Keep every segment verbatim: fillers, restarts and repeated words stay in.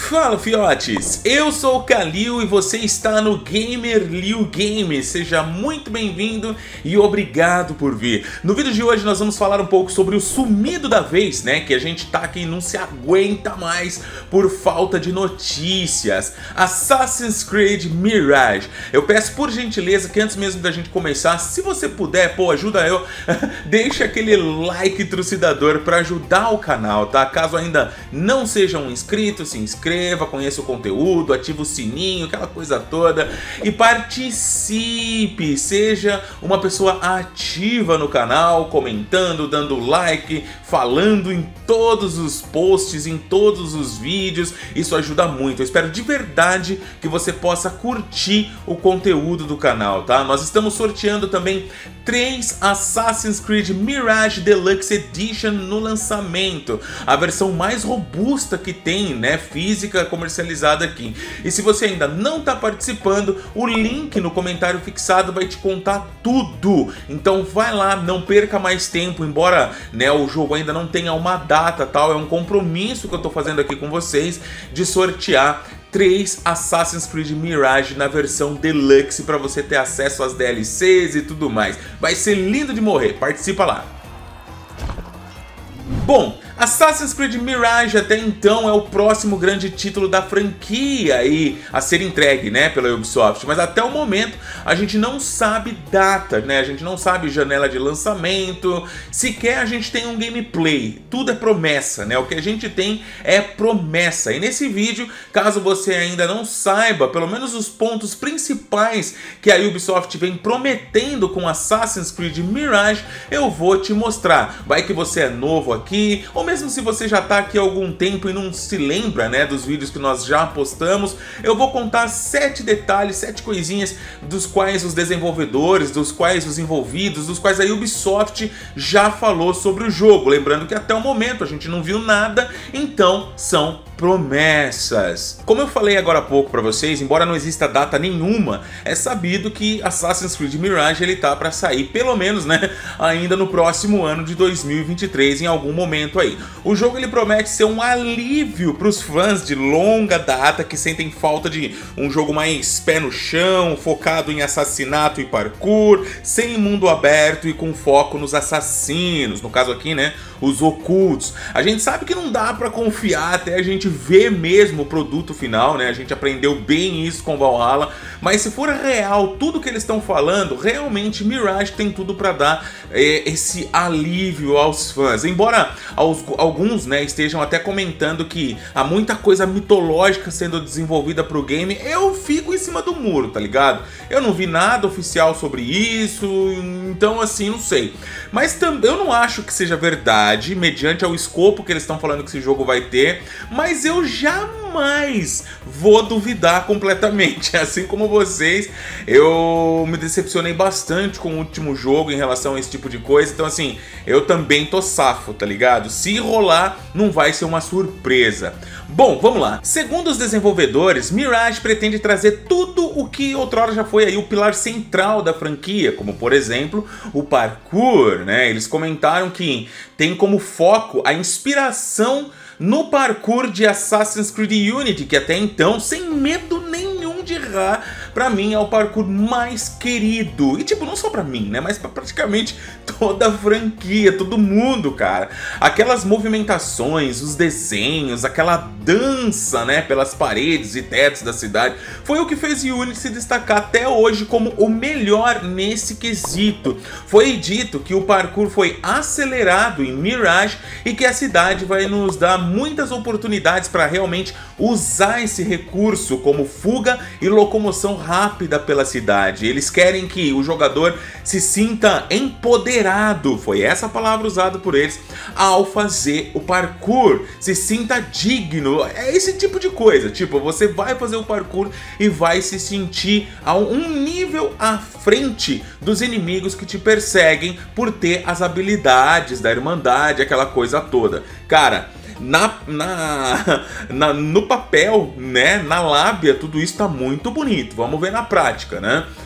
Fala, fiotes! Eu sou o Kalil e você está no Gamer Liu Games. Seja muito bem-vindo e obrigado por vir. No vídeo de hoje nós vamos falar um pouco sobre o sumido da vez, né? Que a gente tá aqui e não se aguenta mais por falta de notícias. Assassin's Creed Mirage. Eu peço por gentileza que antes mesmo da gente começar, se você puder, pô, ajuda eu, deixa aquele like trucidador para ajudar o canal, tá? Caso ainda não seja um inscrito, se inscreva, conheça o conteúdo, ative o sininho, aquela coisa toda e participe, seja uma pessoa ativa no canal, comentando, dando like, falando em todos os posts, em todos os vídeos. Isso ajuda muito. Eu espero de verdade que você possa curtir o conteúdo do canal, tá? Nós estamos sorteando também três Assassin's Creed Mirage Deluxe Edition no lançamento, a versão mais robusta que tem, né, física, comercializada aqui. E se você ainda não está participando, o link no comentário fixado vai te contar tudo. Então vai lá, não perca mais tempo, embora, né, o jogo ainda não tenha uma data, tal, é um compromisso que eu estou fazendo aqui com vocês de sortear três Assassin's Creed Mirage na versão Deluxe para você ter acesso às D L Cs e tudo mais. Vai ser lindo de morrer, participa lá! Bom, Assassin's Creed Mirage até então é o próximo grande título da franquia e a ser entregue, né, pela Ubisoft, mas até o momento a gente não sabe data, né, a gente não sabe janela de lançamento, sequer a gente tem um gameplay, tudo é promessa, né, o que a gente tem é promessa. E nesse vídeo, caso você ainda não saiba, pelo menos os pontos principais que a Ubisoft vem prometendo com Assassin's Creed Mirage, eu vou te mostrar. Vai que você é novo aqui, ou mesmo se você já está aqui há algum tempo e não se lembra, né, dos vídeos que nós já postamos, eu vou contar sete detalhes, sete coisinhas dos quais os desenvolvedores, dos quais os envolvidos, dos quais a Ubisoft já falou sobre o jogo. Lembrando que até o momento a gente não viu nada, então são promessas. Como eu falei agora há pouco para vocês, embora não exista data nenhuma, é sabido que Assassin's Creed Mirage ele tá para sair, pelo menos, né, ainda no próximo ano de dois mil e vinte e três, em algum momento aí. O jogo ele promete ser um alívio para os fãs de longa data que sentem falta de um jogo mais pé no chão, focado em assassinato e parkour, sem mundo aberto e com foco nos assassinos, no caso aqui, né, os ocultos. A gente sabe que não dá para confiar até a gente ver mesmo o produto final, né? A gente aprendeu bem isso com Valhalla, mas se for real tudo que eles estão falando, realmente Mirage tem tudo para dar é, esse alívio aos fãs. Embora aos, alguns, né, estejam até comentando que há muita coisa mitológica sendo desenvolvida para o game, eu fico em cima do muro, tá ligado? Eu não vi nada oficial sobre isso, então assim, não sei. Mas também eu não acho que seja verdade, mediante ao escopo que eles estão falando que esse jogo vai ter, mas eu jamais vou duvidar completamente. Assim como vocês, eu me decepcionei bastante com o último jogo em relação a esse tipo de coisa, então assim, eu também tô safo, tá ligado? Se rolar, não vai ser uma surpresa. Bom, vamos lá. Segundo os desenvolvedores, Mirage pretende trazer tudo o que outrora já foi aí o pilar central da franquia, como por exemplo, o parkour, né? Eles comentaram que tem como foco a inspiração no parkour de Assassin's Creed Unity, que até então, sem medo nenhum de errar, pra mim é o parkour mais querido. E tipo, não só pra mim, né, mas pra praticamente toda a franquia, todo mundo, cara. Aquelas movimentações, os desenhos, aquela dança, né, pelas paredes e tetos da cidade, foi o que fez Unity se destacar até hoje como o melhor nesse quesito. Foi dito que o parkour foi acelerado em Mirage e que a cidade vai nos dar muitas oportunidades para realmente usar esse recurso como fuga e locomoção rápida pela cidade. Eles querem que o jogador se sinta empoderado, foi essa palavra usada por eles, ao fazer o parkour, se sinta digno, é esse tipo de coisa, tipo, você vai fazer o parkour e vai se sentir a um nível à frente dos inimigos que te perseguem por ter as habilidades da Irmandade, aquela coisa toda. Cara, Na, na, na, no papel, né, na lábia, tudo isso tá muito bonito. Vamos ver na prática, né?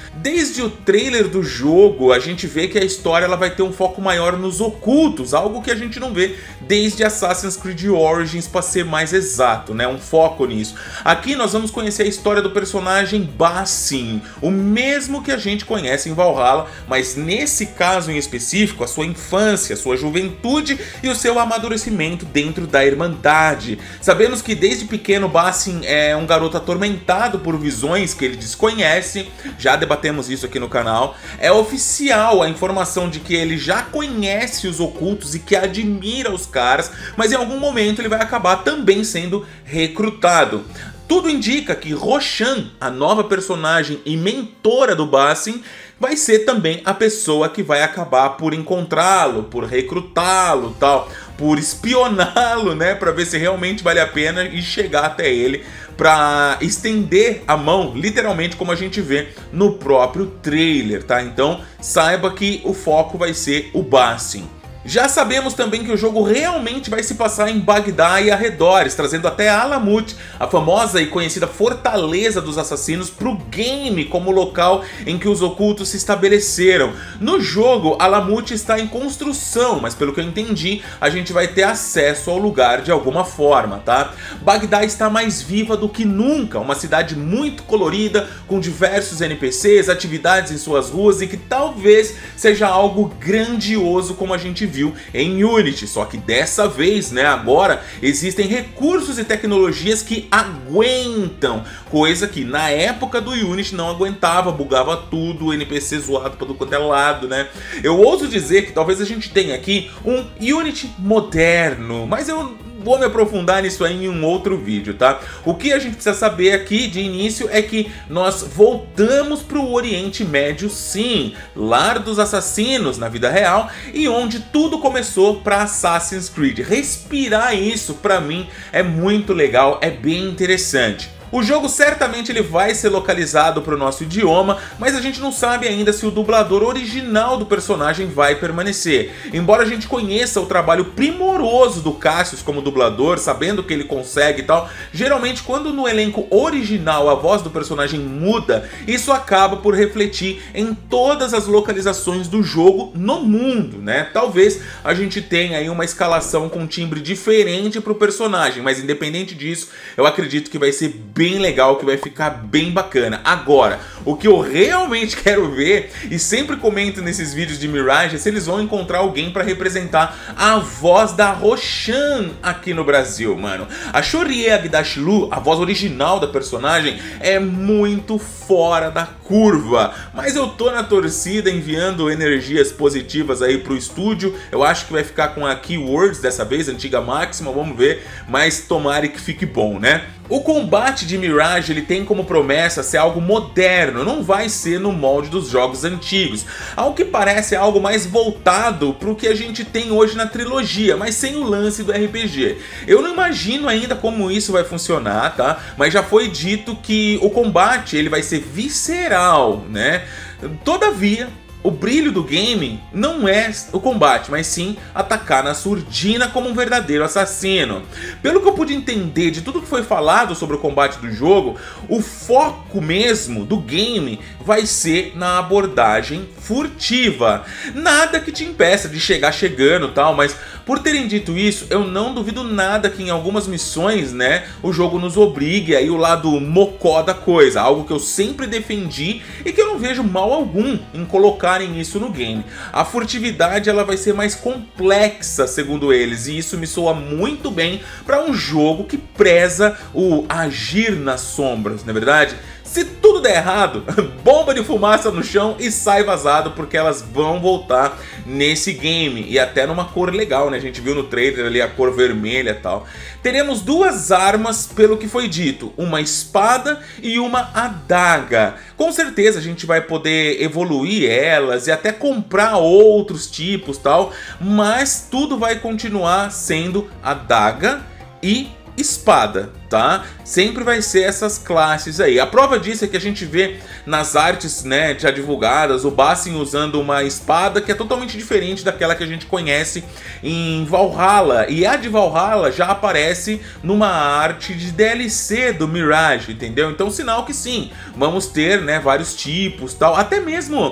Desde o trailer do jogo, a gente vê que a história ela vai ter um foco maior nos ocultos, algo que a gente não vê desde Assassin's Creed Origins, para ser mais exato, né? Um foco nisso. Aqui nós vamos conhecer a história do personagem Basim, o mesmo que a gente conhece em Valhalla, mas nesse caso em específico, a sua infância, a sua juventude e o seu amadurecimento dentro da Irmandade. Sabemos que desde pequeno Basim é um garoto atormentado por visões que ele desconhece, já debatemos isso aqui no canal. É oficial a informação de que ele já conhece os ocultos e que admira os caras, mas em algum momento ele vai acabar também sendo recrutado. Tudo indica que Roshan, a nova personagem e mentora do Basim, vai ser também a pessoa que vai acabar por encontrá-lo, por recrutá-lo, tal, por espioná-lo, né, para ver se realmente vale a pena e chegar até ele para estender a mão, literalmente como a gente vê no próprio trailer, tá? Então saiba que o foco vai ser o Basim. Já sabemos também que o jogo realmente vai se passar em Bagdá e arredores, trazendo até Alamut, a famosa e conhecida fortaleza dos assassinos, para o game como local em que os ocultos se estabeleceram. No jogo, Alamut está em construção, mas pelo que eu entendi, a gente vai ter acesso ao lugar de alguma forma, tá? Bagdá está mais viva do que nunca, uma cidade muito colorida, com diversos N P Cs, atividades em suas ruas e que talvez seja algo grandioso como a gente viu em Unity, só que dessa vez, né, agora existem recursos e tecnologias que aguentam, coisa que na época do Unity não aguentava, bugava tudo, N P C zoado para todo quanto é lado, né? Eu ouso dizer que talvez a gente tenha aqui um Unity moderno, mas eu vou me aprofundar nisso aí em um outro vídeo, tá? O que a gente precisa saber aqui de início é que nós voltamos para o Oriente Médio, sim, lar dos assassinos na vida real e onde tudo começou para Assassin's Creed. Respirar isso para mim é muito legal, é bem interessante. O jogo certamente ele vai ser localizado para o nosso idioma, mas a gente não sabe ainda se o dublador original do personagem vai permanecer. Embora a gente conheça o trabalho primoroso do Cassius como dublador, sabendo que ele consegue e tal, geralmente quando no elenco original a voz do personagem muda, isso acaba por refletir em todas as localizações do jogo no mundo, né? Talvez a gente tenha aí uma escalação com timbre diferente para o personagem, mas independente disso, eu acredito que vai ser bem legal, que vai ficar bem bacana. Agora, o que eu realmente quero ver, e sempre comento nesses vídeos de Mirage, é se eles vão encontrar alguém para representar a voz da Roshan aqui no Brasil, mano. A Shorie Agdashlu, a voz original da personagem, é muito fora da curva, mas eu tô na torcida, enviando energias positivas aí pro estúdio. Eu acho que vai ficar com a Keywords dessa vez, antiga máxima, vamos ver, mas tomara que fique bom, né? O combate de Mirage ele tem como promessa ser algo moderno, não vai ser no molde dos jogos antigos. Ao que parece é algo mais voltado para o que a gente tem hoje na trilogia, mas sem o lance do R P G. Eu não imagino ainda como isso vai funcionar, tá? Mas já foi dito que o combate ele vai ser visceral, né? Todavia, o brilho do game não é o combate, mas sim atacar na surdina como um verdadeiro assassino. Pelo que eu pude entender de tudo que foi falado sobre o combate do jogo, o foco mesmo do game vai ser na abordagem furtiva. Nada que te impeça de chegar chegando e tal, mas por terem dito isso, eu não duvido nada que em algumas missões, né, o jogo nos obrigue aí o lado mocó da coisa, algo que eu sempre defendi e que eu não vejo mal algum em colocar isso no game. A furtividade ela vai ser mais complexa, segundo eles, e isso me soa muito bem para um jogo que preza o agir nas sombras, não é verdade? Se tudo der errado, bomba de fumaça no chão e sai vazado, porque elas vão voltar nesse game. E até numa cor legal, né? A gente viu no trailer ali a cor vermelha e tal. Teremos duas armas, pelo que foi dito. Uma espada e uma adaga. Com certeza a gente vai poder evoluir elas e até comprar outros tipos e tal. Mas tudo vai continuar sendo adaga e espada. tá? Sempre vai ser essas classes aí. A prova disso é que a gente vê nas artes, né, já divulgadas, o Bassin usando uma espada que é totalmente diferente daquela que a gente conhece em Valhalla. E a de Valhalla já aparece numa arte de D L C do Mirage, entendeu? Então, sinal que sim, vamos ter, né, vários tipos, tal. Até mesmo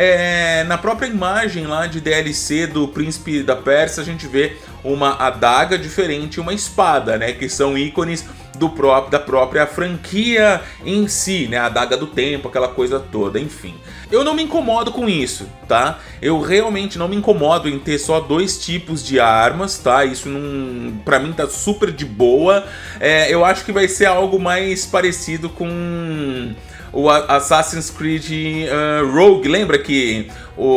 é, na própria imagem lá de D L C do Príncipe da Pérsia, a gente vê uma adaga diferente e uma espada, né, que são ícones do próprio, da própria franquia em si, né, a adaga do tempo, aquela coisa toda, enfim. Eu não me incomodo com isso, tá? Eu realmente não me incomodo em ter só dois tipos de armas, tá? Isso não, pra mim tá super de boa. É, eu acho que vai ser algo mais parecido com o Assassin's Creed uh, Rogue. Lembra que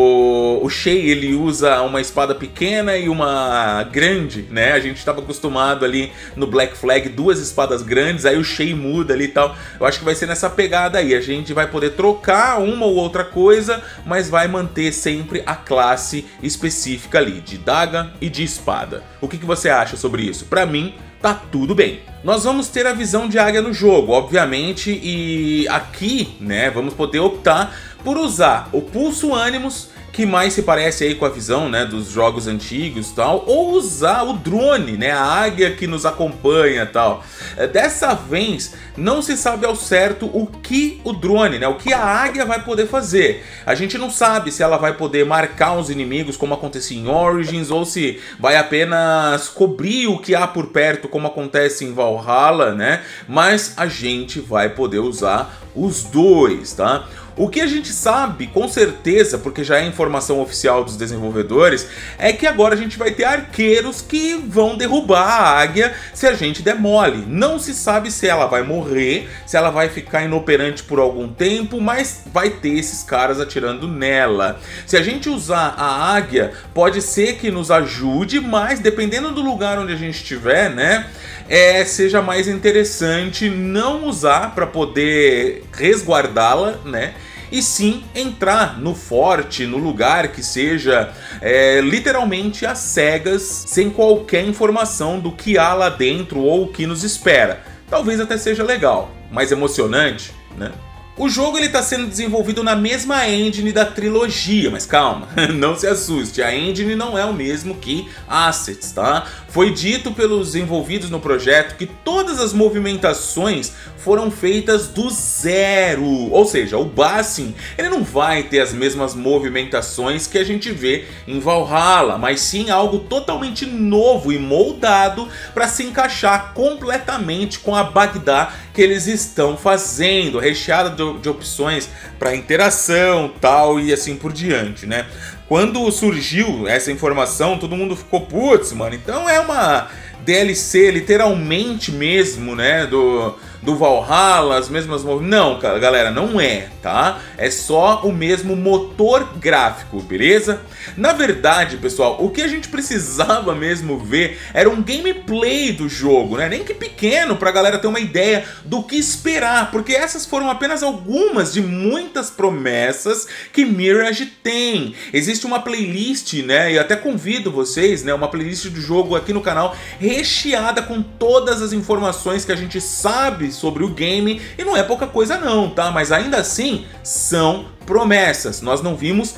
o, o Shay, ele usa uma espada pequena e uma grande, né? A gente estava acostumado ali no Black Flag, duas espadas grandes, aí o Shay muda ali e tal. Eu acho que vai ser nessa pegada aí. A gente vai poder trocar uma ou outra coisa, mas vai manter sempre a classe específica ali, de daga e de espada. O que, que você acha sobre isso? Pra mim, tá tudo bem. Nós vamos ter a visão de águia no jogo, obviamente, e aqui, né, vamos poder optar por usar o Pulso Animus, que mais se parece aí com a visão, né, dos jogos antigos e tal, ou usar o drone, né, a águia que nos acompanha e tal. Dessa vez, não se sabe ao certo o que o drone, né, o que a águia vai poder fazer. A gente não sabe se ela vai poder marcar os inimigos, como acontecia em Origins, ou se vai apenas cobrir o que há por perto, como acontece em Valhalla, né, mas a gente vai poder usar os dois, tá? O que a gente sabe, com certeza, porque já é informação oficial dos desenvolvedores, é que agora a gente vai ter arqueiros que vão derrubar a águia se a gente der mole. Não se sabe se ela vai morrer, se ela vai ficar inoperante por algum tempo, mas vai ter esses caras atirando nela. Se a gente usar a águia, pode ser que nos ajude, mas dependendo do lugar onde a gente estiver, né, é, seja mais interessante não usar para poder resguardá-la, né? E sim entrar no forte, no lugar que seja é, literalmente às cegas, sem qualquer informação do que há lá dentro ou o que nos espera. Talvez até seja legal, mais emocionante, né? O jogo está sendo desenvolvido na mesma engine da trilogia, mas calma, não se assuste, a engine não é o mesmo que Assets, tá? Foi dito pelos envolvidos no projeto que todas as movimentações foram feitas do zero, ou seja, o Bassin, ele não vai ter as mesmas movimentações que a gente vê em Valhalla, mas sim algo totalmente novo e moldado para se encaixar completamente com a Bagdá que eles estão fazendo, recheada de de opções para interação, tal e assim por diante, né? Quando surgiu essa informação, todo mundo ficou, putz, mano, então é uma D L C literalmente mesmo, né, do, do Valhalla, as mesmas... Não, galera, não é, tá? É só o mesmo motor gráfico, beleza? Na verdade, pessoal, o que a gente precisava mesmo ver era um gameplay do jogo, né? Nem que pequeno, pra galera ter uma ideia do que esperar, porque essas foram apenas algumas de muitas promessas que Mirage tem. Existe uma playlist, né, e até convido vocês, né, uma playlist do jogo aqui no canal, recheada com todas as informações que a gente sabe sobre o game, e não é pouca coisa não, tá? Mas ainda assim, são promessas, nós não vimos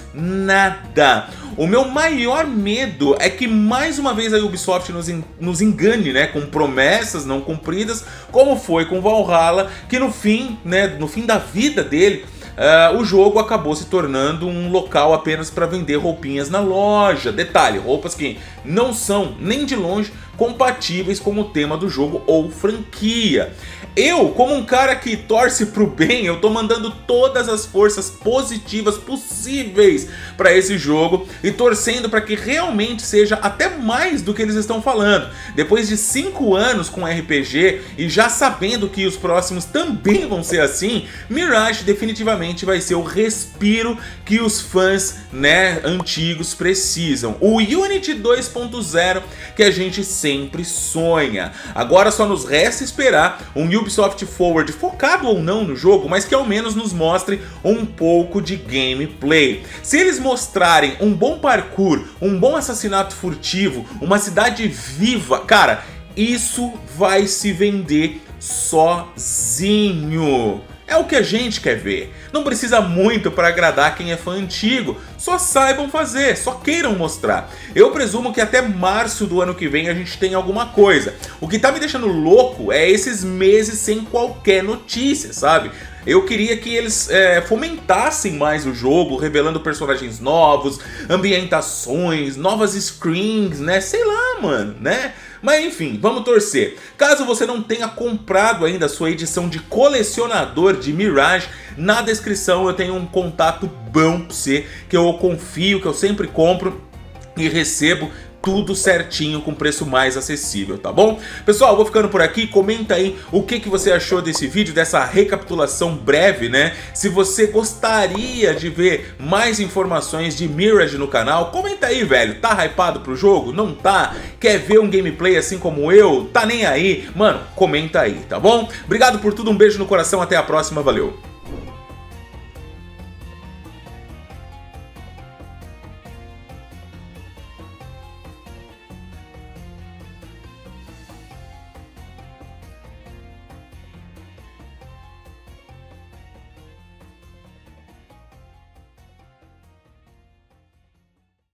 nada. O meu maior medo é que mais uma vez a Ubisoft nos, en nos engane, né, com promessas não cumpridas, como foi com Valhalla, que no fim, né, no fim da vida dele, Uh, o jogo acabou se tornando um local apenas para vender roupinhas na loja. Detalhe, roupas que não são nem de longe compatíveis com o tema do jogo ou franquia. Eu, como um cara que torce pro bem, eu tô mandando todas as forças positivas possíveis para esse jogo e torcendo para que realmente seja até mais do que eles estão falando. Depois de cinco anos com R P G e já sabendo que os próximos também vão ser assim, Mirage definitivamente vai ser o respiro que os fãs, né, antigos precisam. O Unity dois ponto zero que a gente sempre sonha. Agora só nos resta esperar um Ubisoft Forward focado ou não no jogo, mas que ao menos nos mostre um pouco de gameplay. Se eles mostrarem um bom parkour, um bom assassinato furtivo, uma cidade viva, cara, isso vai se vender sozinho. É o que a gente quer ver. Não precisa muito para agradar quem é fã antigo. Só saibam fazer, só queiram mostrar. Eu presumo que até março do ano que vem a gente tem alguma coisa. O que tá me deixando louco é esses meses sem qualquer notícia, sabe? Eu queria que eles é, fomentassem mais o jogo, revelando personagens novos, ambientações, novas screens, né? Sei lá, mano, né? Mas enfim, vamos torcer. Caso você não tenha comprado ainda a sua edição de colecionador de Mirage, na descrição eu tenho um contato bom pra você, que eu confio, que eu sempre compro e recebo tudo certinho com preço mais acessível, tá bom? Pessoal, vou ficando por aqui, comenta aí o que, que você achou desse vídeo, dessa recapitulação breve, né? Se você gostaria de ver mais informações de Mirage no canal, comenta aí, velho. Tá hypado pro jogo? Não tá? Quer ver um gameplay assim como eu? Tá nem aí? Mano, comenta aí, tá bom? Obrigado por tudo, um beijo no coração, até a próxima, valeu!